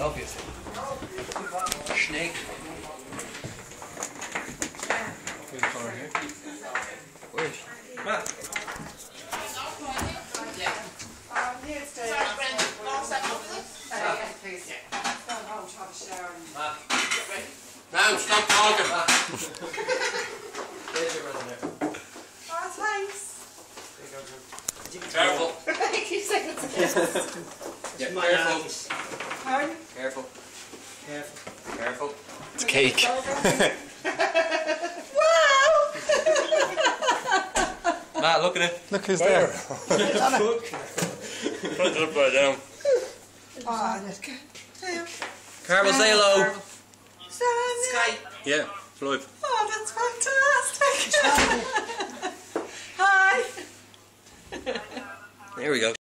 obviously. Snake. Here's the corner here. Where is she? Matt. Now stop talking. There's your brother there. Oh, thanks. Careful. Thank you, Secretary. Yeah, Pardon? careful. Careful. Careful. It's cake. Wow! Matt, look at it. Look who's there. Put it upside down. Oh, that's good. Carmel, say hello. Skype. Yeah, it's live. Oh, that's fantastic. Hi. There we go.